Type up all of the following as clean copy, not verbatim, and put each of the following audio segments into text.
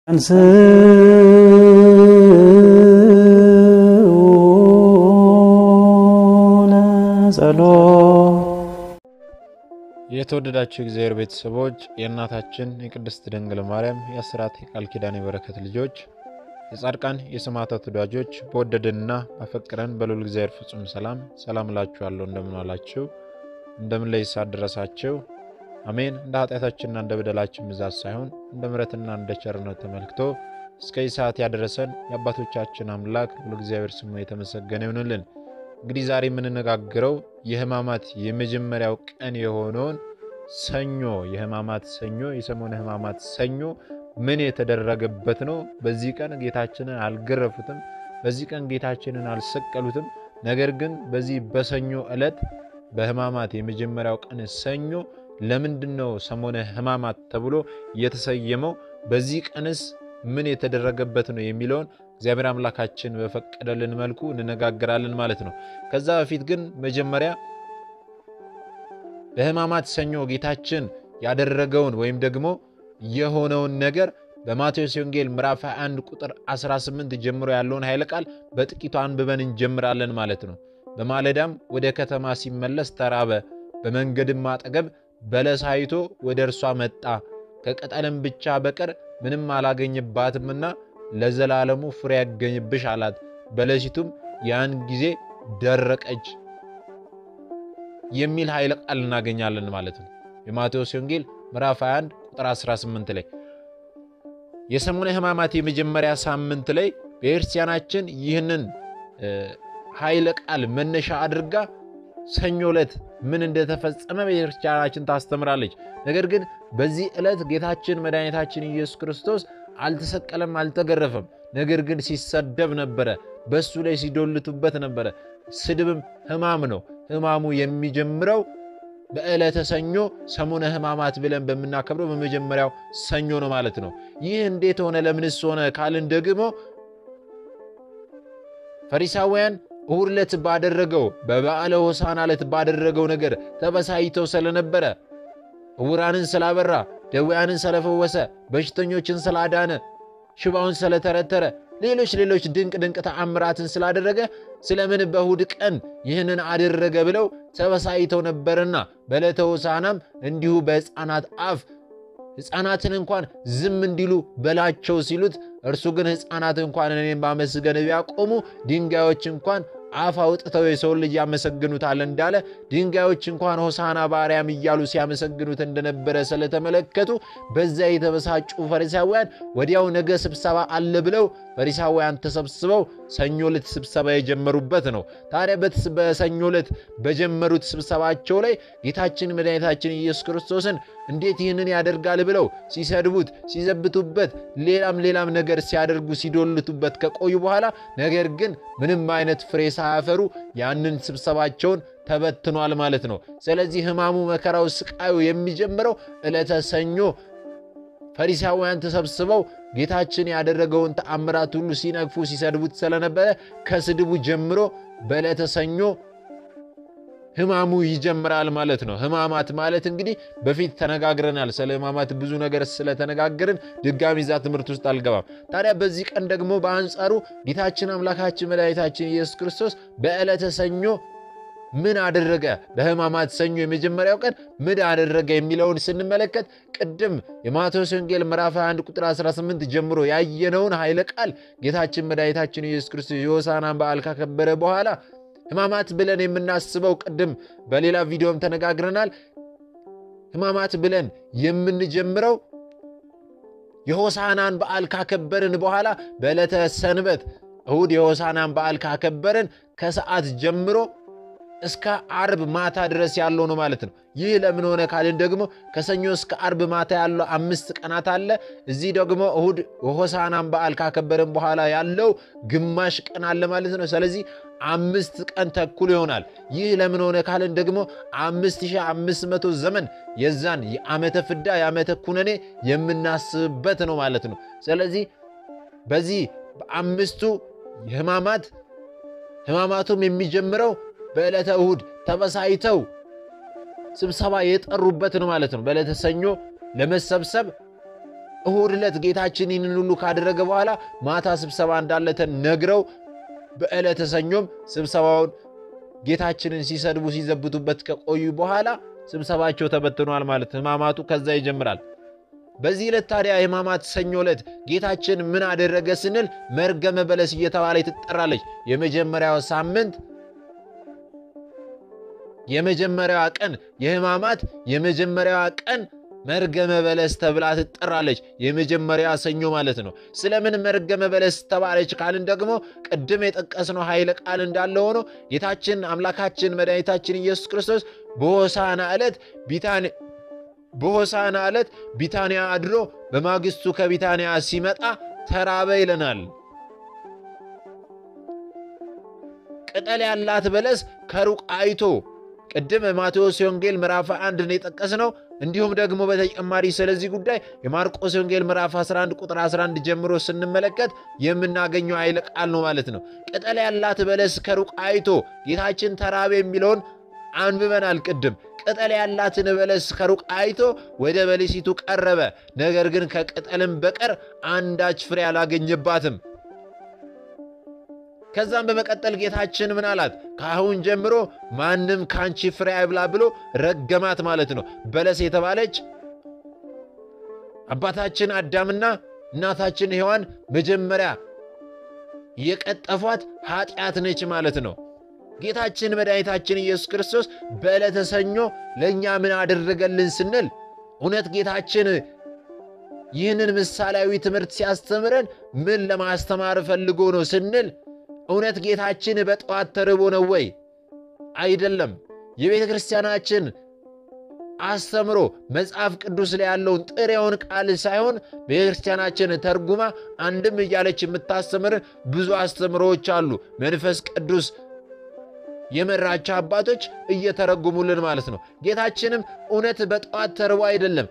የተወደዳችሁ እግዚአብሔር ቤተሰቦች የእናታችን የቅድስት ድንግል ማርያም የአስራት የቃል ኪዳን የበረከት ልጆች የጻድቃን የሰማዕታት ወዳጆች በወደደንና ባፈቀረን በልዑል እግዚአብሔር ፍጹም ሰላም እላችኋለሁ። እንደምን ዋላችሁ? እንደምን ለይሳ ደረሳችሁ? አሜን። እንደ ኃጢአታችንና እንደ በደላችን ብዛት ሳይሆን እንደ ምሕረትና እንደ ቸርነቱ ተመልክቶ እስከዚህ ሰዓት ያደረሰን የአባቶቻችን አምላክ ልዑል እግዚአብሔር ስሙ የተመሰገነ ይሁንልን። እንግዲህ ዛሬ የምንነጋገረው የሕማማት የመጀመሪያው ቀን የሆነውን ሰኞ የሕማማት ሰኞ የሰሙነ ሕማማት ሰኞ ምን የተደረገበት ነው። በዚህ ቀን ጌታችንን አልገረፉትም፣ በዚህ ቀን ጌታችንን አልሰቀሉትም። ነገር ግን በዚህ በሰኞ ዕለት በሕማማት የመጀመሪያው ቀን ሰኞ ለምንድነው ሰሙነ ሕማማት ተብሎ የተሰየመው? በዚህ ቀንስ ምን የተደረገበት ነው የሚለውን እግዚአብሔር አምላካችን በፈቀደልን መልኩ እንነጋገራለን ማለት ነው። ከዛ በፊት ግን መጀመሪያ በሕማማት ሰኞ ጌታችን ያደረገውን ወይም ደግሞ የሆነውን ነገር በማቴዎስ ወንጌል ምዕራፍ 21 ቁጥር 18 ጀምሮ ያለውን ኃይለ ቃል በጥቂቱ አንብበን እንጀምራለን ማለት ነው። በማለዳም ወደ ከተማ ሲመለስ ተራበ። በመንገድም አጠገብ በለስ አይቶ ወደ እርሷ መጣ። ከቅጠልም ብቻ በቀር ምንም አላገኘባትምና ለዘላለሙ ፍሬ ያገኝብሽ አላት። በለሲቱም ያን ጊዜ ደረቀች የሚል ኃይለ ቃል እናገኛለን ማለት ነው። የማቴዎስ ወንጌል ምዕራፍ 21 ቁጥር 18 ላይ የሰሙነ ሕማማት የመጀመሪያ ሳምንት ላይ በክርስቲያናችን ይህንን ኃይለ ቃል መነሻ አድርጋ ሰኞ ዕለት ምን እንደተፈጸመ በክርስቲያናችን ታስተምራለች። ነገር ግን በዚህ ዕለት ጌታችን መድኃኒታችን ኢየሱስ ክርስቶስ አልተሰቀለም፣ አልተገረፈም። ነገር ግን ሲሰደብ ነበረ፣ በሱ ላይ ሲዶልቱበት ነበረ። ስድብም ሕማም ነው። ሕማሙ የሚጀምረው በዕለተ ሰኞ ሰሙነ ሕማማት ብለን በምናከብረው በመጀመሪያው ሰኞ ነው ማለት ነው። ይህ እንዴት ሆነ? ለምንስ ሆነ ካልን ደግሞ ፈሪሳውያን እሁድ ዕለት ባደረገው በበዓለ ሆሳዕና ዕለት ባደረገው ነገር ተበሳይተው ስለነበረ ዕውራንን ስላበራ፣ ደዌያንን ስለፈወሰ፣ በሽተኞችን ስላዳነ፣ ሽባውን ስለተረተረ፣ ሌሎች ድንቅ ተአምራትን ስላደረገ ስለምን በእሁድ ቀን ይህንን አደረገ ብለው ተበሳይተው ነበርና በዕለተ ሆሳዕናም እንዲሁ በሕፃናት አፍ ሕፃናትን እንኳን ዝም እንዲሉ በላቸው ሲሉት፣ እርሱ ግን ሕፃናት እንኳን እኔን ማመስገን ቢያቆሙ ድንጋዮች እንኳን አፍ አውጥተው የሰውን ልጅ ያመሰግኑታል እንዳለ ድንጋዮች እንኳን ሆሳዕና በአርያም እያሉ ሲያመሰግኑት እንደነበረ ስለተመለከቱ በዛ የተበሳጩ ፈሪሳውያን ወዲያው ነገ ስብሰባ አለ ብለው ፈሪሳውያን ተሰብስበው ሰኞ ዕለት ስብሰባ የጀመሩበት ነው። ታዲያ በሰኞ ዕለት በጀመሩት ስብሰባቸው ላይ ጌታችን መድኃኒታችን ኢየሱስ ክርስቶስን እንዴት ይህንን ያደርጋል ብለው ሲሰድቡት፣ ሲዘብቱበት፣ ሌላም ነገር ሲያደርጉ ሲዶልቱበት ከቆዩ በኋላ ነገር ግን ምንም አይነት ፍሬ ሳያፈሩ ያንን ስብሰባቸውን ተበትኗል ማለት ነው። ስለዚህ ሕማሙ፣ መከራው፣ ስቃዩ የሚጀምረው ዕለተ ሰኞ ፈሪሳውያን ተሰብስበው ጌታችን ያደረገውን ተአምራት ሁሉ ሲነግፉ ሲሰድቡት ስለነበረ ከስድቡ ጀምሮ በዕለተ ሰኞ ሕማሙ ይጀምራል ማለት ነው። ሕማማት ማለት እንግዲህ በፊት ተነጋግረናል። ስለ ሕማማት ብዙ ነገር ስለተነጋገርን ድጋሚ ዛ ትምህርት ውስጥ አልገባም። ታዲያ በዚህ ቀን ደግሞ በአንጻሩ ጌታችን አምላካችን መድኃኒታችን ኢየሱስ ክርስቶስ በዕለተ ሰኞ ምን አደረገ? በሕማማት ሰኞ የመጀመሪያው ቀን ምን አደረገ የሚለውን ስንመለከት ቅድም የማቴዎስ ወንጌል ምዕራፍ 21 ቁጥር 18 ጀምሮ ያየነውን ኃይለ ቃል ጌታችን መድኃኒታችን ኢየሱስ ክርስቶስ የሆሳዕናን በዓል ካከበረ በኋላ ሕማማት ብለን የምናስበው ቅድም በሌላ ቪዲዮም ተነጋግረናል። ሕማማት ብለን የምንጀምረው የሆሳዕናን በዓል ካከበርን በኋላ በዕለተ ሰንበት እሁድ የሆሳዕናን በዓል ካከበርን ከሰዓት ጀምሮ እስከ ዓርብ ማታ ድረስ ያለው ነው ማለት ነው። ይህ ለምን ሆነ ካልን ደግሞ ከሰኞ እስከ ዓርብ ማታ ያለው 5 ቀናት አለ። እዚህ ደግሞ እሁድ ሆሳዕናን በዓል ካከበርን በኋላ ያለው ግማሽ ቀን አለ ማለት ነው። ስለዚህ 5 ቀን ተኩል ይሆናል። ይህ ለምን ሆነ ካልን ደግሞ 5500 ዘመን የዛን የዓመተ ፍዳ የዓመተ ኩነኔ የምናስብበት ነው ማለት ነው። ስለዚህ በዚህ በአምስቱ ሕማማቱም የሚጀምረው በዕለተ እሁድ ተበሳይተው ስብሰባ የጠሩበት ነው ማለት ነው። በዕለተ ሰኞ ለመሰብሰብ እሁድ ዕለት ጌታችን ይህንን ሁሉ ካደረገ በኋላ ማታ ስብሰባ እንዳለ ተነግረው በዕለተ ሰኞም ስብሰባውን ጌታችንን ሲሰድቡ ሲዘብቱበት ከቆዩ በኋላ ስብሰባቸው ተበትኗል ማለት ሕማማቱ ከዛ ይጀምራል። በዚህ ዕለት ታዲያ ሕማማት ሰኞ ዕለት ጌታችን ምን አደረገ ስንል መርገመ በለስ እየተባለ ትጠራለች። የመጀመሪያው ሳምንት የመጀመሪያዋ ቀን የሕማማት የመጀመሪያዋ ቀን መርገመ በለስ ተብላ ትጠራለች። የመጀመሪያ ሰኞ ማለት ነው። ስለምን መርገመ በለስ ተባለች ካልን ደግሞ ቅድም የጠቀስነው ኃይለ ቃል እንዳለ ሆኖ ጌታችን አምላካችን መድኃኒታችን ኢየሱስ ክርስቶስ በሆሳዕና ዕለት ቢታንያ አድሮ በማግስቱ ከቢታንያ ሲመጣ ተራበ ይለናል። ቅጠል ያላት በለስ ከሩቅ አይቶ ቅድም ማቴዎስ ወንጌል ምዕራፍ 1 ነው የጠቀስነው። እንዲሁም ደግሞ በተጨማሪ ስለዚህ ጉዳይ የማርቆስ ወንጌል ምዕራፍ 11 ቁጥር 11 ጀምሮ ስንመለከት የምናገኘው ኃይለ ቃል ነው ማለት ነው። ቅጠል ያላት በለስ ከሩቅ አይቶ ጌታችን ተራበ የሚለውን አንብበናል ቅድም። ቅጠል ያላትን በለስ ከሩቅ አይቶ ወደ በለሲቱ ቀረበ፣ ነገር ግን ከቅጠልም በቀር አንዳች ፍሬ አላገኘባትም። ከዛም በመቀጠል ጌታችን ምን አላት? ከአሁን ጀምሮ ማንም ካንቺ ፍሬ አይብላ ብሎ ረገማት ማለት ነው። በለስ የተባለች አባታችን አዳምና እናታችን ሔዋን መጀመሪያ የቀጠፏት ኃጢአት ነች ማለት ነው። ጌታችን መድኃኒታችን ኢየሱስ ክርስቶስ በዕለተ ሰኞ ለእኛ ምን አደረገልን ስንል እውነት ጌታችን ይህንን ምሳሌያዊ ትምህርት ሲያስተምረን ምን ለማስተማር ፈልጎ ነው ስንል እውነት ጌታችን በጠዋት ተርቦ ነው ወይ? አይደለም። የቤተ ክርስቲያናችን አስተምሮ መጽሐፍ ቅዱስ ላይ ያለውን ጥሬውን ቃል ሳይሆን ቤተ ክርስቲያናችን ተርጉማ አንድም እያለች የምታስተምር ብዙ አስተምሮዎች አሉ። መንፈስ ቅዱስ የመራቸው አባቶች እየተረጉሙልን ማለት ነው። ጌታችንም እውነት በጠዋት ተርቦ አይደለም።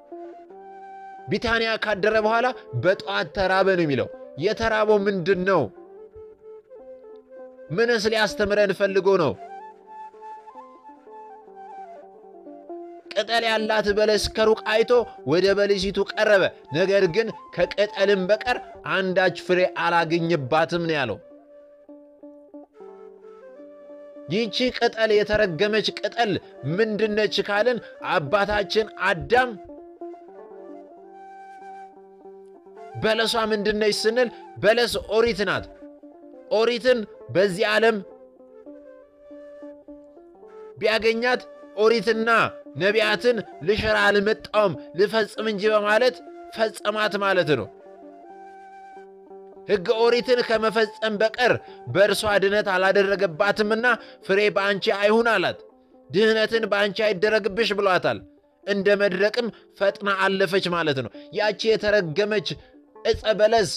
ቢታንያ ካደረ በኋላ በጠዋት ተራበ ነው የሚለው። የተራበው ምንድን ነው? ምንስ ሊያስተምረን ፈልጎ ነው? ቅጠል ያላት በለስ ከሩቅ አይቶ ወደ በለሲቱ ቀረበ፣ ነገር ግን ከቅጠልም በቀር አንዳች ፍሬ አላገኘባትም ነው ያለው። ይህቺ ቅጠል የተረገመች ቅጠል ምንድነች ካልን አባታችን አዳም በለሷ ምንድነች ስንል በለስ ኦሪት ናት። ኦሪትን በዚህ ዓለም ቢያገኛት ኦሪትና ነቢያትን ልሽር አልመጣውም ልፈጽም እንጂ በማለት ፈጸማት ማለት ነው። ሕገ ኦሪትን ከመፈጸም በቀር በእርሷ ድነት አላደረገባትምና ፍሬ በአንቺ አይሁን አላት። ድህነትን በአንቺ አይደረግብሽ ብሏታል። እንደ መድረቅም ፈጥና አለፈች ማለት ነው። ያቺ የተረገመች ዕፀ በለስ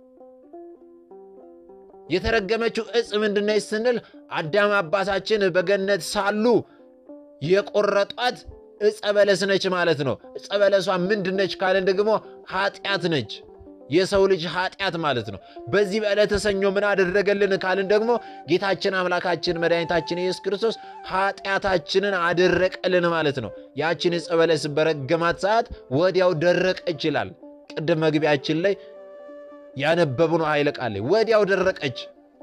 የተረገመችው ዕፅ ምንድነች ስንል አዳም አባታችን በገነት ሳሉ የቆረጧት ዕፀ በለስ ነች ማለት ነው። ዕፀ በለሷ ምንድነች ካልን ደግሞ ኃጢአት ነች። የሰው ልጅ ኃጢአት ማለት ነው። በዚህ በዕለተ ሰኞ ምን አደረገልን ካልን ደግሞ ጌታችን አምላካችን መድኃኒታችን ኢየሱስ ክርስቶስ ኃጢአታችንን አደረቀልን ማለት ነው። ያችን ዕፀ በለስ በረገማት ሰዓት ወዲያው ደረቀች ይላል። ቅድም መግቢያችን ላይ ያነበብነው ኃይለ ቃል ላይ ወዲያው ደረቀች።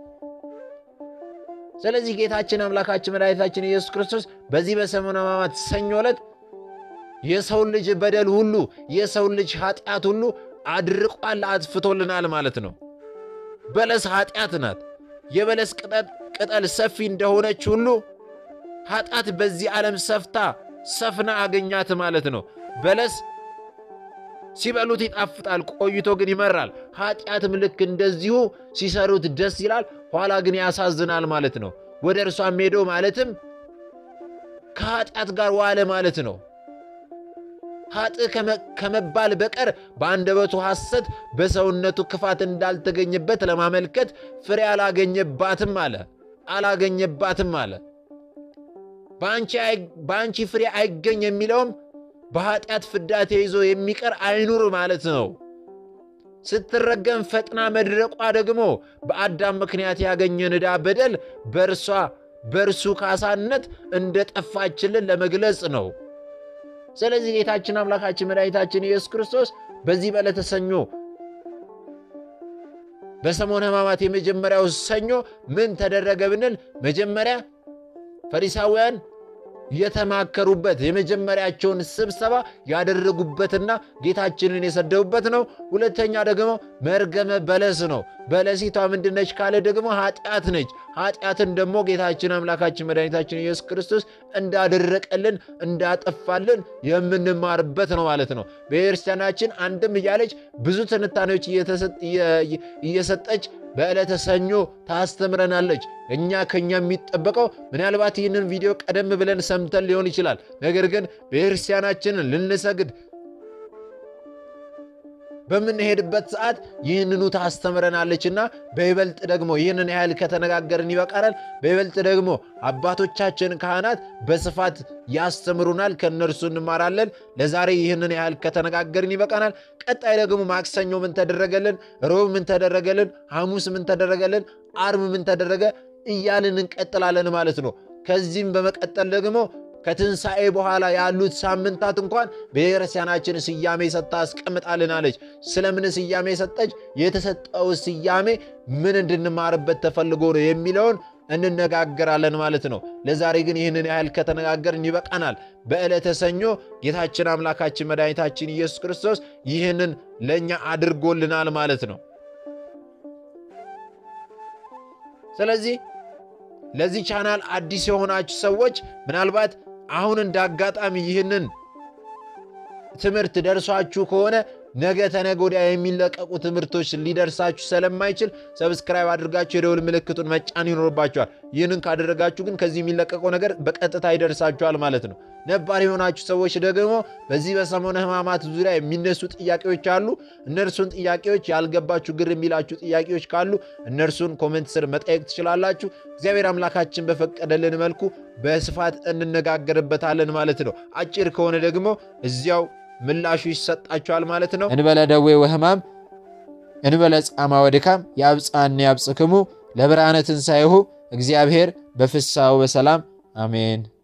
ስለዚህ ጌታችን አምላካችን መድኃኒታችን ኢየሱስ ክርስቶስ በዚህ በሰሙነ ሕማማት ሰኞ ዕለት የሰው ልጅ በደል ሁሉ የሰው ልጅ ኃጢአት ሁሉ አድርቋል፣ አጥፍቶልናል ማለት ነው። በለስ ኃጢአት ናት። የበለስ ቅጠል ሰፊ እንደሆነች ሁሉ ኃጢአት በዚህ ዓለም ሰፍና አገኛት ማለት ነው። በለስ ሲበሉት ይጣፍጣል፣ ቆይቶ ግን ይመራል። ኃጢአትም ልክ እንደዚሁ ሲሰሩት ደስ ይላል፣ ኋላ ግን ያሳዝናል ማለት ነው። ወደ እርሷም ሄዶ ማለትም ከኃጢአት ጋር ዋለ ማለት ነው። ኃጥእ ከመባል በቀር በአንደበቱ ሐሰት በሰውነቱ ክፋት እንዳልተገኘበት ለማመልከት ፍሬ አላገኘባትም አለ። በአንቺ ፍሬ አይገኝ የሚለውም በኃጢአት ፍዳ ተይዞ የሚቀር አይኑር ማለት ነው። ስትረገም ፈጥና መድረቋ ደግሞ በአዳም ምክንያት ያገኘን ዕዳ በደል በእርሱ ካሳነት እንደ ጠፋችልን ለመግለጽ ነው። ስለዚህ ጌታችን አምላካችን መድኃኒታችን ኢየሱስ ክርስቶስ በዚህ በዕለተ ሰኞ በሰሞነ ሕማማት የመጀመሪያው ሰኞ ምን ተደረገ ብንል መጀመሪያ ፈሪሳውያን የተማከሩበት የመጀመሪያቸውን ስብሰባ ያደረጉበትና ጌታችንን የሰደቡበት ነው። ሁለተኛ ደግሞ መርገመ በለስ ነው። በለሲቷ ምንድነች ካለ ደግሞ ኃጢአት ነች። ኃጢአትን ደግሞ ጌታችን አምላካችን መድኃኒታችን ኢየሱስ ክርስቶስ እንዳደረቀልን እንዳጠፋልን የምንማርበት ነው ማለት ነው። በክርስቲያናችን አንድም እያለች ብዙ ትንታኔዎች እየሰጠች በዕለተ ሰኞ ታስተምረናለች። ከኛ የሚጠበቀው ምናልባት ይህንን ቪዲዮ ቀደም ብለን ሰምተን ሊሆን ይችላል። ነገር ግን በክርስቲያናችንን ልንሰግድ በምንሄድበት ሰዓት ይህንኑ ታስተምረናለችና በይበልጥ ደግሞ ይህንን ያህል ከተነጋገርን ይበቃናል። በይበልጥ ደግሞ አባቶቻችን ካህናት በስፋት ያስተምሩናል፣ ከነርሱ እንማራለን። ለዛሬ ይህንን ያህል ከተነጋገርን ይበቃናል። ቀጣይ ደግሞ ማክሰኞ ምን ተደረገልን፣ ሮብ ምን ተደረገልን፣ ሐሙስ ምን ተደረገልን፣ ዓርብ ምን ተደረገ እያልን እንቀጥላለን ማለት ነው። ከዚህም በመቀጠል ደግሞ ከትንሣኤ በኋላ ያሉት ሳምንታት እንኳን ቤተክርስቲያናችን ስያሜ ሰጥታ አስቀምጣልናለች። ስለምን ስያሜ ሰጠች? የተሰጠው ስያሜ ምን እንድንማርበት ተፈልጎ ነው የሚለውን እንነጋገራለን ማለት ነው። ለዛሬ ግን ይህንን ያህል ከተነጋገርን ይበቃናል። በዕለተ ሰኞ ጌታችን አምላካችን መድኃኒታችን ኢየሱስ ክርስቶስ ይህንን ለእኛ አድርጎልናል ማለት ነው። ስለዚህ ለዚህ ቻናል አዲስ የሆናችሁ ሰዎች ምናልባት አሁን እንዳጋጣሚ ይህንን ትምህርት ደርሷችሁ ከሆነ ነገ ተነገ ወዲያ የሚለቀቁ ትምህርቶች ሊደርሳችሁ ስለማይችል ሰብስክራይብ አድርጋችሁ የደወል ምልክቱን መጫን ይኖርባችኋል። ይህንን ካደረጋችሁ ግን ከዚህ የሚለቀቀው ነገር በቀጥታ ይደርሳችኋል ማለት ነው። ነባር የሆናችሁ ሰዎች ደግሞ በዚህ በሰሞነ ሕማማት ዙሪያ የሚነሱ ጥያቄዎች አሉ። እነርሱን ጥያቄዎች ያልገባችሁ ግር የሚላችሁ ጥያቄዎች ካሉ እነርሱን ኮሜንት ስር መጠየቅ ትችላላችሁ። እግዚአብሔር አምላካችን በፈቀደልን መልኩ በስፋት እንነጋገርበታለን ማለት ነው። አጭር ከሆነ ደግሞ እዚያው ምላሹ ይሰጣችኋል ማለት ነው። እንበለ ደዌ ወሕማም እንበለ ጻማ ወድካም ያብጻን ያብጽክሙ ለብርሃነ ትንሣኤሁ እግዚአብሔር በፍስሐው በሰላም አሜን።